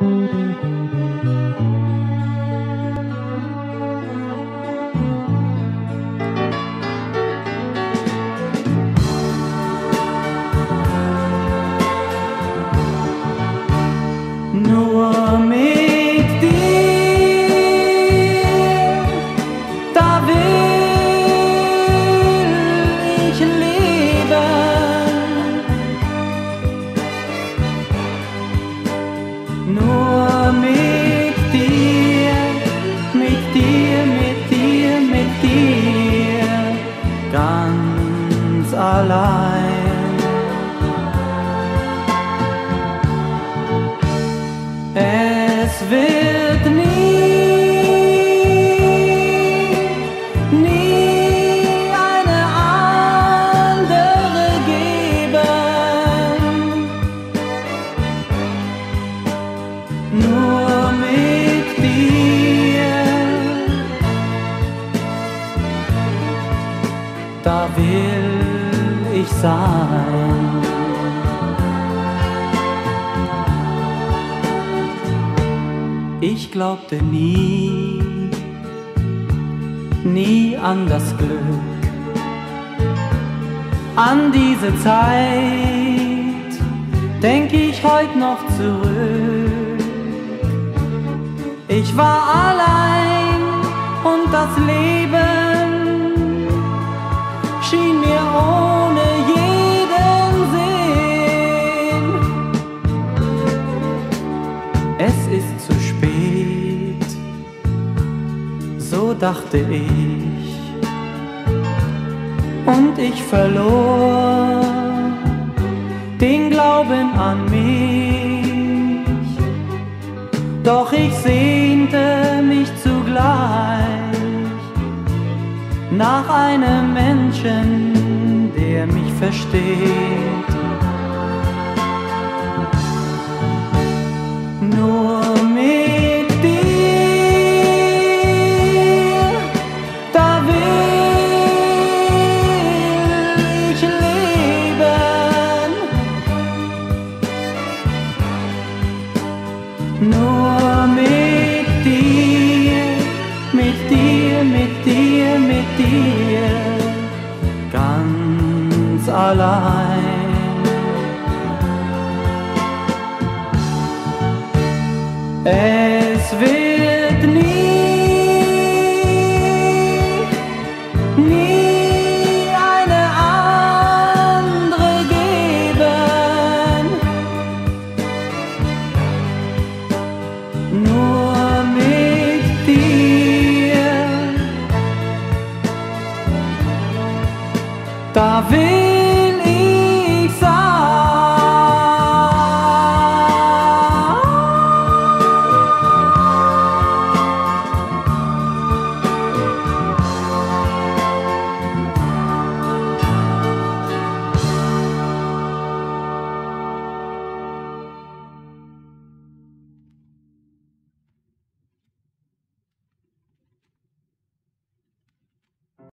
Nur mit dir, da will ich leben. Nur mit dir, mit dir, mit dir, mit dir, ganz allein. Es wird nie eine andere geben. Nur mit dir, da will ich sein. Ich glaubte nie an das Glück, an diese Zeit denk ich heut noch zurück. Ich war allein und das Leben schien mir ohne jeden Sinn. Es ist zu spät, so dachte ich, und ich verlor den Glauben an mich. Doch ich sehnte mich zugleich nach einem Menschen, der mich versteht. Nur mit dir, da will ich leben. Nur mit dir, mit dir, mit dir, mit dir, ganz allein. Es wird nie eine andere geben. Nur mit dir, da will